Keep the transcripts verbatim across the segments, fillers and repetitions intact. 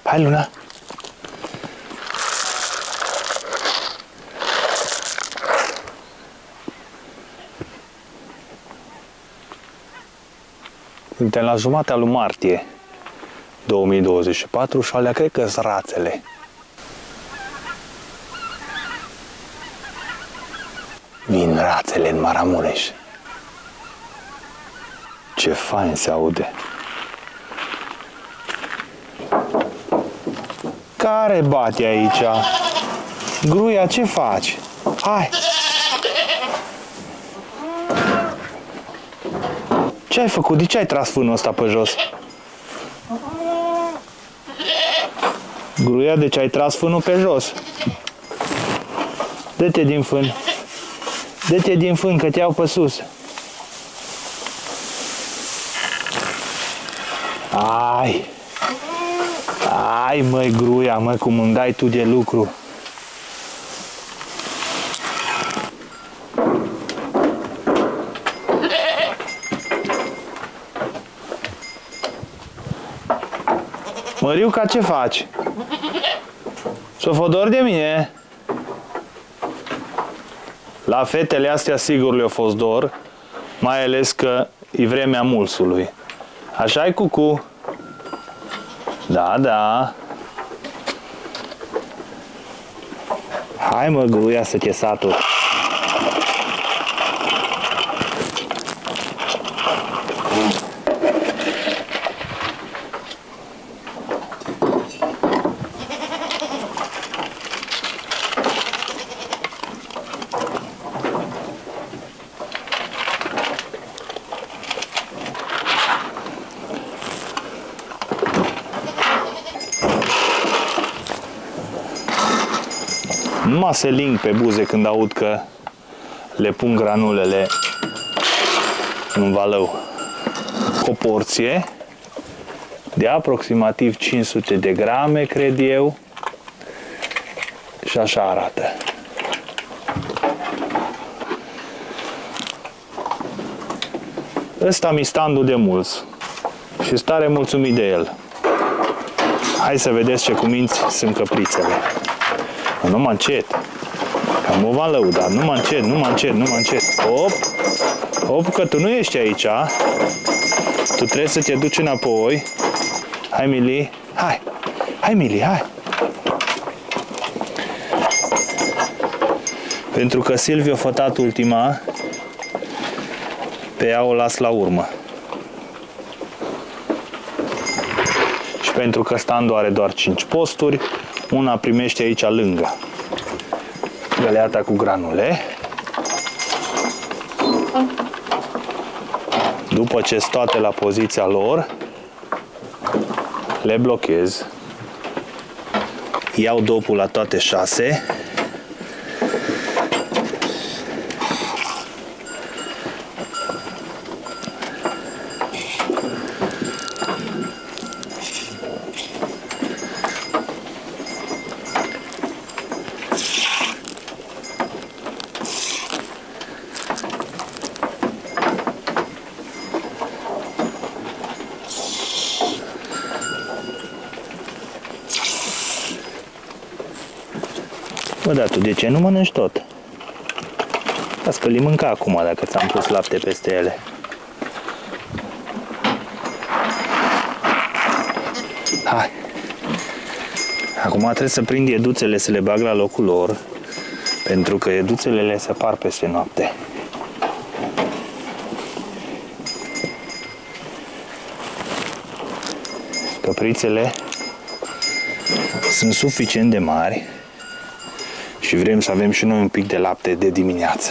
Hai, Luna! Suntem la jumatea lui martie două mii douăzeci și patru și alea cred că-s rațele. Vin rațele în Maramureș. Ce fain se aude. Care bate aici? Gruia, ce faci? Hai! Ce ai făcut? De ce ai tras fânul ăsta pe jos? Gruia, de ce ai tras fânul pe jos? Dă-te din fân. Dă-te din fân, că te iau pe sus. Ai! Ai, măi, Gruia, măi, cum îmi dai tu de lucru. Măriuca, ce faci? S-o fă dor de mine? La fetele astea sigur le-a fost dor, mai ales că e vremea mulsului. Așa-i, Cucu? Da, da. Hai, mă, Gruia, să te saturi. Numai se ling pe buze când aud că le pun granulele în valău. O porție de aproximativ cinci sute de grame, cred eu, și așa arată. Ăsta mi standul de mulți și stare mulțumit de el. Hai să vedeți ce cuminți sunt căprițele. Nu mă încet, că mă va lăuda, nu mă încet, nu mă încet, nu mă încet. Hop, hop, că tu nu ești aici, tu trebuie să te duci înapoi. Hai, Mili, hai, hai, Mili, hai. Pentru că Silviu a fătat ultima, pe ea o las la urmă. Și pentru că standul are doar cinci posturi, una primește aici lângă găleata cu granule. După ce sunt toate la poziția lor, le blochez. Iau dopul la toate șase. Bă, da, tu de ce nu mănânci tot? Las că le mânca acum dacă ți-am pus lapte peste ele. Hai! Acum trebuie să prind eduțele să le bag la locul lor, pentru că eduțele le separ peste noapte. Căprițele sunt suficient de mari și vrem să avem și noi un pic de lapte de dimineață.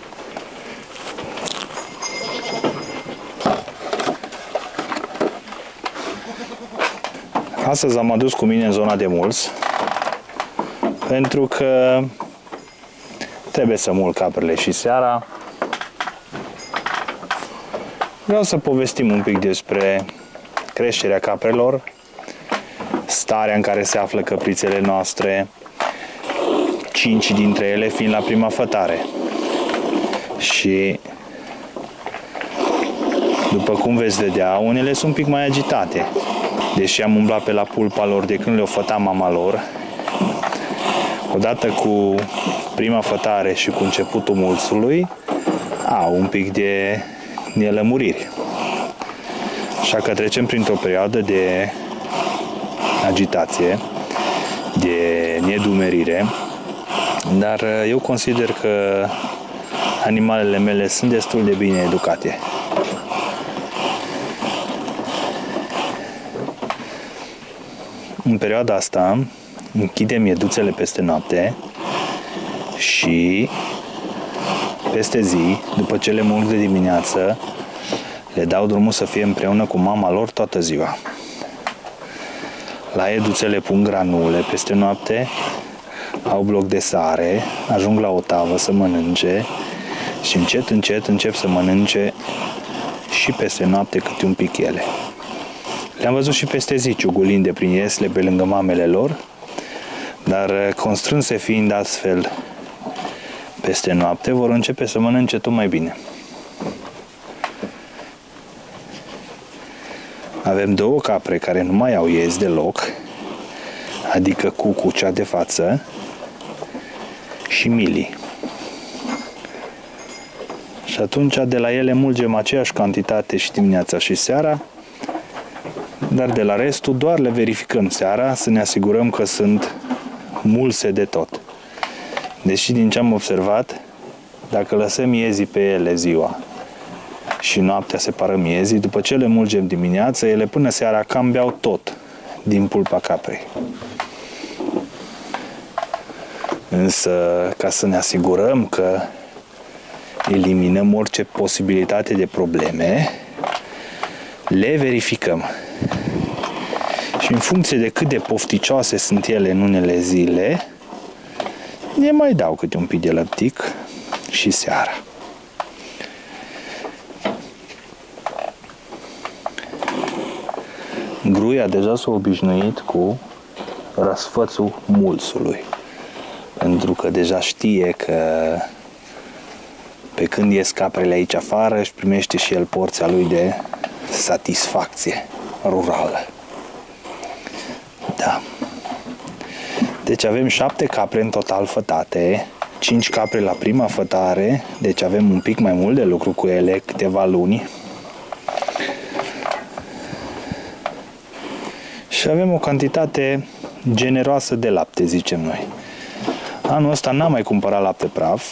Astăzi am adus cu mine în zona de mulți, pentru că trebuie să mult caprele și seara. Vreau să povestim un pic despre creșterea caprelor, starea în care se află căprițele noastre, cinci dintre ele fiind la prima fătare. Și după cum veți vedea, unele sunt un pic mai agitate. deși am umblat pe la pulpa lor de când le-o făta mama lor, odată cu prima fătare și cu începutul mulțului, au un pic de nelămuriri. Așa că trecem printr-o perioadă de agitație, de nedumerire, dar eu consider că animalele mele sunt destul de bine educate. În perioada asta închidem mieduțele peste noapte și peste zi, după ce le mulg de dimineață, le dau drumul să fie împreună cu mama lor toată ziua. La eduțele pun granule peste noapte, au bloc de sare, ajung la o tavă să mănânce și încet, încet încep să mănânce și peste noapte câte un pic ele. Le-am văzut și peste zi ciugulind de prin iesle pe lângă mamele lor, dar constrânse fiind astfel peste noapte, vor începe să mănânce tot mai bine. Avem două capre care nu mai au iezi deloc, adică Cucu, cea de față, și Mili. Și atunci de la ele mulgem aceeași cantitate și dimineața și seara, dar de la restul doar le verificăm seara să ne asigurăm că sunt mulse de tot. Deși din ce am observat, dacă lăsăm iezii pe ele ziua și noaptea separăm iezii, după ce le mulgem dimineața, ele până seara cam beau tot din pulpa caprei. Însă, ca să ne asigurăm că eliminăm orice posibilitate de probleme, le verificăm. Și în funcție de cât de pofticioase sunt ele în unele zile, ne mai dau câte un pic de lăptic și seara. Gruia deja s-a obișnuit cu răsfățul mulțului, pentru că deja știe că pe când ies caprele aici afară, își primește și el porția lui de satisfacție rurală. Da. Deci avem șapte capre în total fătate, cinci capre la prima fătare, deci avem un pic mai mult de lucru cu ele, câteva luni. Și avem o cantitate generoasă de lapte, zicem noi. Anul ăsta n-am mai cumpărat lapte praf,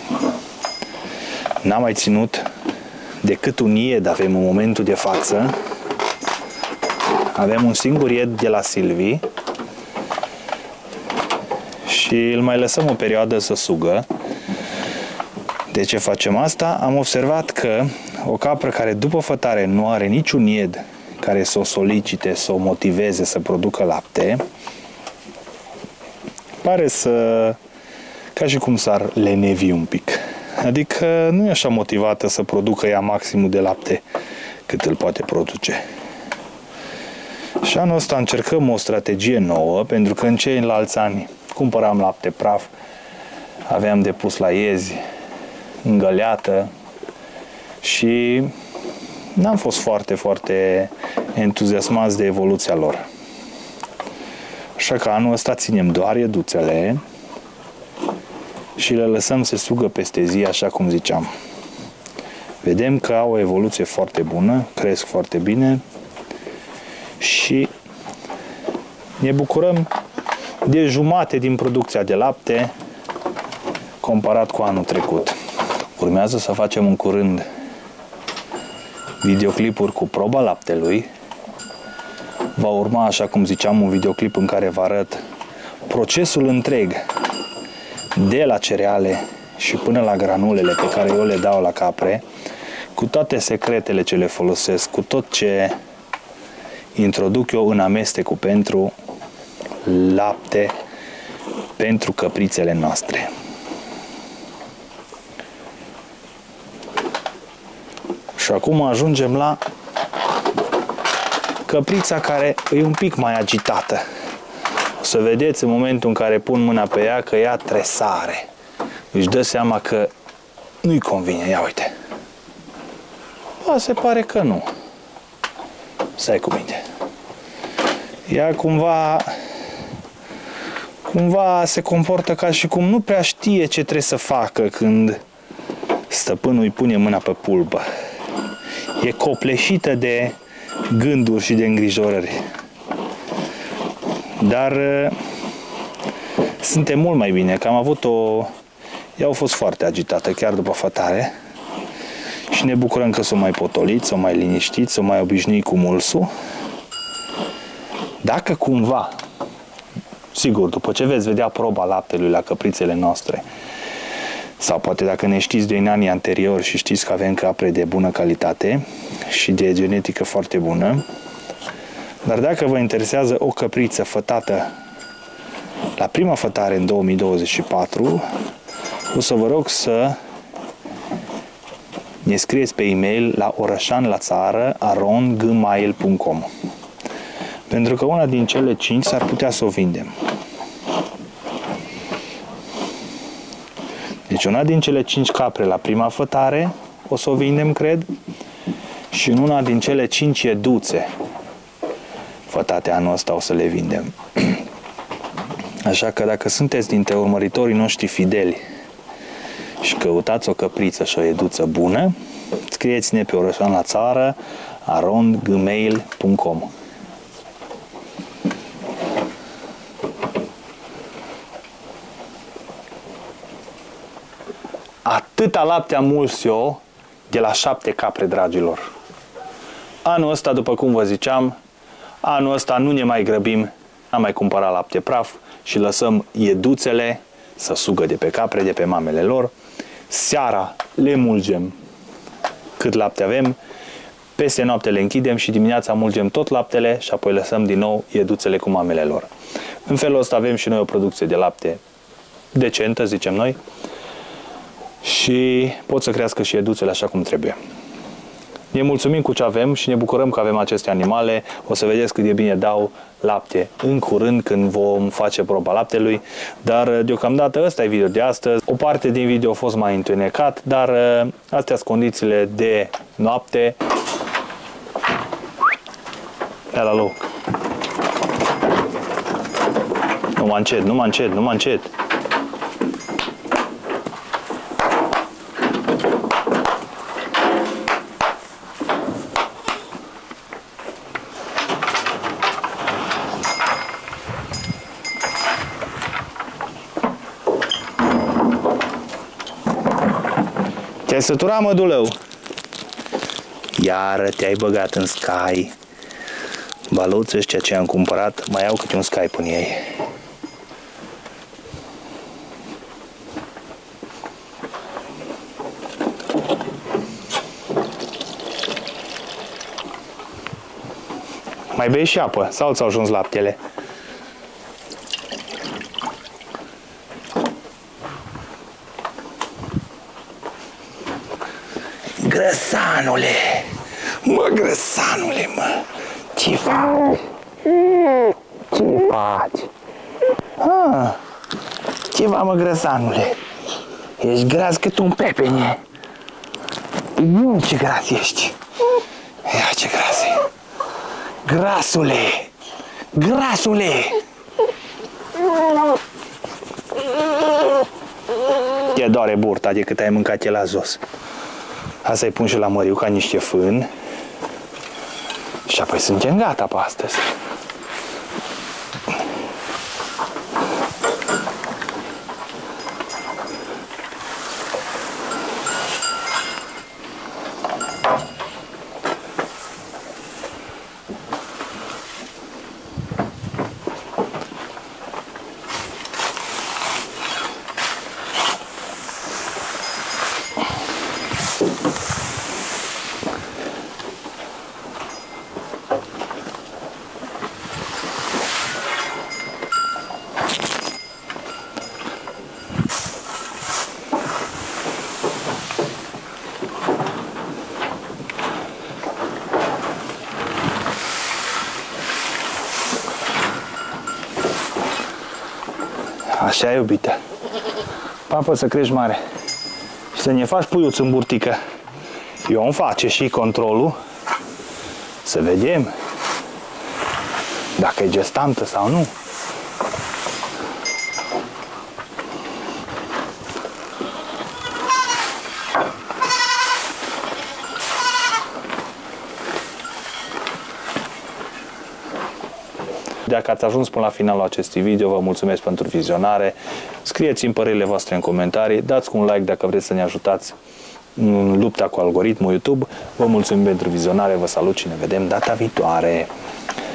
n-am mai ținut decât un ied avem în momentul de față. Avem un singur ied de la Silvi și îl mai lăsăm o perioadă să sugă. De ce facem asta? Am observat că o capră care după fătare nu are niciun ied care să o solicite, să o motiveze să producă lapte, pare să, ca și cum s-ar lenevi un pic. Adică nu e așa motivată să producă ea maximul de lapte cât îl poate produce. Și anul ăsta încercăm o strategie nouă, pentru că în ceilalți ani cumpăram lapte praf, aveam de pus la iezi, îngăleată și n-am fost foarte, foarte entuziasmați de evoluția lor. Așa că anul ăsta ținem doar ieduțele și le lăsăm să sugă peste zi, așa cum ziceam. Vedem că au o evoluție foarte bună, cresc foarte bine și ne bucurăm de jumate din producția de lapte comparat cu anul trecut. Urmează să facem în curând videoclipuri cu proba laptelui. Va urma, așa cum ziceam, un videoclip în care vă arăt procesul întreg de la cereale și până la granulele pe care eu le dau la capre, cu toate secretele ce le folosesc, cu tot ce introduc eu în amestecul pentru lapte pentru căprițele noastre. Și acum ajungem la căprița care e un pic mai agitată. O să vedeți în momentul în care pun mâna pe ea că ea tresare. Își dă seama că nu-i convine. Ia uite. Ba, se pare că nu. Stai cu mine. ea cumva cumva se comportă ca și cum nu prea știe ce trebuie să facă când stăpânul îi pune mâna pe pulbă. E copleșită de gânduri și de îngrijorări. Dar suntem mult mai bine, că am avut o... Ea a fost foarte agitată, chiar după fătare. Și ne bucurăm că s-o mai potolit, s-o mai liniștit, s-o mai obișnuit cu mulsul. Dacă cumva, sigur, după ce veți vedea proba laptelui la căprițele noastre, sau poate dacă ne știți din anii anteriori și știți că avem capre de bună calitate și de genetică foarte bună, dar dacă vă interesează o căpriță fătată la prima fătare în două mii douăzeci și patru, o să vă rog să ne scrieți pe e-mail la orășanlațară arond gmail punct com, pentru că una din cele cinci s-ar putea să o vindem. Deci una din cele cinci capre la prima fătare o să o vindem, cred, și în una din cele cinci eduțe fătate anul ăsta o să le vindem. Așa că dacă sunteți dintre urmăritorii noștri fideli și căutați o căpriță și o eduță bună, scrieți-ne pe orășanlațară arond gmail punct com. Atâta lapte am muls eu de la șapte capre, dragilor. Anul ăsta, după cum vă ziceam, anul ăsta nu ne mai grăbim, am mai cumpărat lapte praf și lăsăm ieduțele să sugă de pe capre, de pe mamele lor. Seara le mulgem cât lapte avem, peste noapte le închidem și dimineața mulgem tot laptele și apoi lăsăm din nou ieduțele cu mamele lor. În felul ăsta avem și noi o producție de lapte decentă, zicem noi, și pot să crească și eduțele așa cum trebuie. Ne mulțumim cu ce avem și ne bucurăm că avem aceste animale. O să vedeți cât de bine dau lapte în curând când vom face proba laptelui. Dar deocamdată ăsta e video de astăzi. O parte din video a fost mai întunecat, dar astea sunt condițiile de noapte. Ia la loc. Nu mă încet, nu mă încet, nu mă încet. Te-ai săturat, mădulău? Iară te-ai băgat în Sky. Baluți ăștia ce am cumpărat, mai au câte un Sky până ei. Mai bei și apă, sau ți-au ajuns laptele? Grăsanule! Mă, grăsanule, mă! Ce faci? Ce faci? Ah, ceva, mă, grăsanule! Ești gras cât un pepene! Nu, ce gras ești! Ia, ce gras e! Grasule! Grasule! Te doare burta de cât ai mâncat el la jos. Asta îi pun și la măriu ca niște fân. Și apoi suntem gata pe astăzi. Așa, iubite. Papă, să crești mare. Și să ne faci puiuț în burtică. Eu îmi face și controlul. Să vedem. dacă e gestantă sau nu. Dacă ați ajuns până la finalul acestui video, vă mulțumesc pentru vizionare. Scrieți-mi părerile voastre în comentarii, dați cu un like dacă vreți să ne ajutați în lupta cu algoritmul YouTube. Vă mulțumim pentru vizionare, vă salut și ne vedem data viitoare.